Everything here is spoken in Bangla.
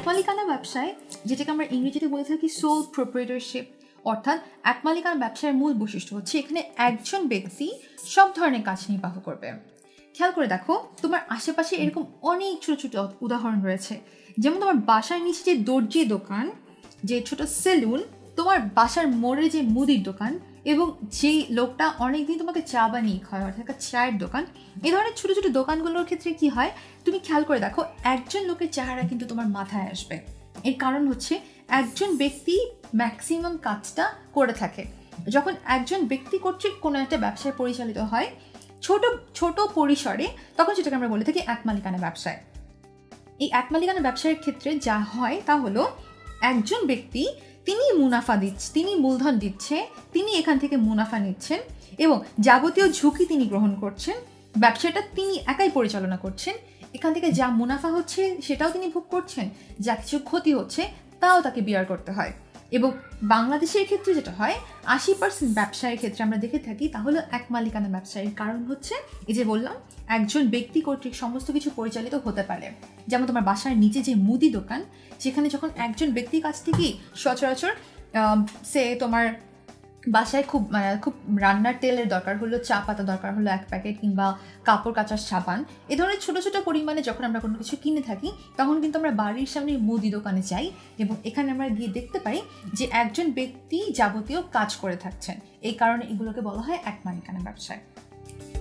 মালিকানা ব্যবসায়, যেটাকে আমরা ইংরেজিতে বলে থাকি সোল প্রোপ্রাইটরশিপ, অর্থাৎ এক মালিকানা ব্যবসায়ের মূল বৈশিষ্ট্য হচ্ছে এখানে একজন ব্যক্তি সব ধরনের কাজ নির্বাহ করবে। খেয়াল করে দেখো, তোমার আশেপাশে এরকম অনেক ছোট ছোট উদাহরণ রয়েছে। যেমন তোমার বাসার নিচে যে দর্জি দোকান, যে ছোট সেলুন, তোমার বাসার মোড়ে যে মুদির দোকান, এবং যেই লোকটা অনেকদিন তোমাকে চা বানিয়ে খায়, অর্থাৎ একটা চায়ের দোকান। এই ধরনের ছোটো ছোটো দোকানগুলোর ক্ষেত্রে কি হয়, তুমি খেয়াল করে দেখো, একজন লোকের চেহারা কিন্তু তোমার মাথায় আসবে। এর কারণ হচ্ছে একজন ব্যক্তি ম্যাক্সিমাম কাজটা করে থাকে। যখন একজন ব্যক্তি কর্তৃক কোনো একটা ব্যবসায় পরিচালিত হয় ছোট ছোট পরিসরে, তখন সেটাকে আমরা বলে থাকি এক মালিকানা ব্যবসায়। এই এক মালিকানা ব্যবসায়ের ক্ষেত্রে যা হয় তা হলো, একজন ব্যক্তি তিনি মুনাফা দিচ্ছে, তিনি মূলধন দিচ্ছে, তিনি এখান থেকে মুনাফা নিচ্ছেন এবং যাবতীয় ঝুঁকি তিনি গ্রহণ করছেন। ব্যবসাটা তিনি একাই পরিচালনা করছেন। এখান থেকে যা মুনাফা হচ্ছে সেটাও তিনি ভোগ করছেন, যা কিছু ক্ষতি হচ্ছে তাও তাকে বিয়ার করতে হয়। এবং বাংলাদেশের ক্ষেত্রে যেটা হয়, 80% ব্যবসায়ের ক্ষেত্রে আমরা দেখে থাকি তাহলে এক মালিকানা ব্যবসায়ের কারণ হচ্ছে এই যে বললাম, একজন ব্যক্তি কর্তৃক সমস্ত কিছু পরিচালিত হতে পারে। যেমন তোমার বাসার নিচে যে মুদি দোকান, সেখানে যখন একজন ব্যক্তির কাছ থেকেই সচরাচর সে তোমার বাসায় খুব রান্নার তেলের দরকার হলো, চা পাতা দরকার হলো 1 প্যাকেট, কিংবা কাপড় কাচার সাবান, এ ধরনের ছোটো ছোটো পরিমাণে যখন আমরা কোনো কিছু কিনে থাকি, তখন কিন্তু আমরা বাড়ির সামনে মুদি দোকানে যাই এবং এখানে আমরা গিয়ে দেখতে পাই যে একজন ব্যক্তি যাবতীয় কাজ করে থাকছেন। এই কারণে এগুলোকে বলা হয় এক মালিকানা ব্যবসায়।